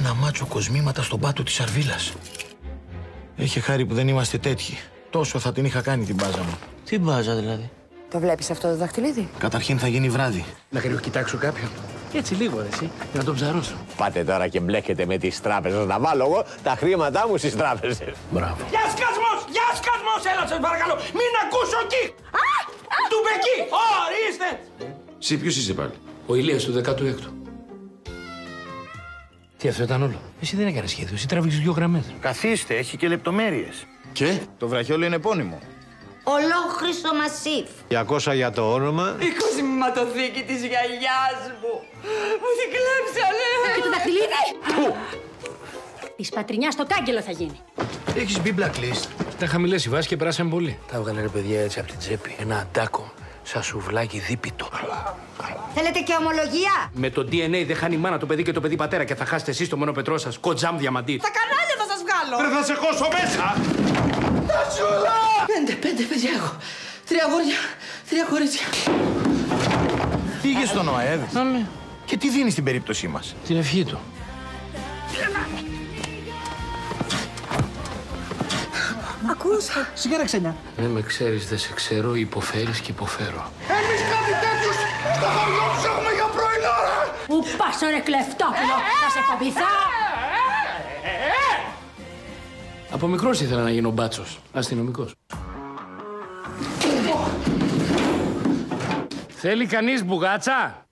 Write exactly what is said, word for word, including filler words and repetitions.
Είδα μάτσο κοσμήματα στον πάτο της Αρβίλας. Έχει χάρη που δεν είμαστε τέτοιοι. Τόσο θα την είχα κάνει την μπάζα μου. Τι μπάζα δηλαδή? Το βλέπεις αυτό το δαχτυλίδι? Καταρχήν θα γίνει βράδυ. Να κοιτάξω κάποιον. Έτσι λίγο, εσύ, για να τον ψαρώσω. Πάτε τώρα και μπλέκετε με τις τράπεζες. Να βάλω εγώ τα χρήματά μου στις τράπεζες. Μπράβο. Γεια σκασμός! Γεια σκασμός! Έλα σας παρακαλώ! Μην ακούσω εκεί! Του μπεκί! Ορίστε! Εσύ ποιος είσαι πάλι? Ο Ηλίας του δέκατου έκτου. Τι, αυτό ήταν όλο? Εσύ δεν έκανες σχέδιο, εσύ τράβηξες δύο γραμμές. Καθίστε, έχει και λεπτομέρειες. Και? Το βραχιόλι είναι επώνυμο. Ολόχρυσο μασίφ. διακόσια για το όνομα. Η κοσμηματοθήκη της γιαγιάς μου. Μου την κλέψανε. Και το δαχτυλίδι! Πού? Της πατρινιάς στο κάγκελο θα γίνει. Έχεις μπει blacklist. Τα χαμηλές οι βάσεις και περάσαν πολύ. Τα έβγαλε ρε παιδιά έτσι από την τσέπη. Ένα αντάκο, σαν σουβλάκι δίπιτο. Θέλετε και ομολογία? Με το ντι εν έι δεν χάνει η μάνα το παιδί και το παιδί πατέρα και θα χάσετε εσείς το μονοπετρό σας. Κοτζάμ διαμαντή. Τα κανάλια θα σας βγάλω. Δεν θα σε χώσω μέσα! Πέντε, πέντε παιδιά έχω. Τρία αγόρια, τρία κορίτσια. Πήγε στον ΟΑΕΔ. Ναι. Και τι δίνει στην περίπτωσή μας? Την ευχή του. Ακούσα. Σιγάρα ξενιά. Δεν με ξέρεις, δεν σε ξέρω, υποφέρεις και υποφέρω. Εμείς κάτι τέτοιους στα χωριό τους έχουμε για πρωινή ώρα! Πού πας ρε κλεφτόπουλο, θα σε κομπηθά! Από μικρός ήθελα να γίνω μπάτσος, αστυνομικός. Θέλει κανείς μπουγάτσα?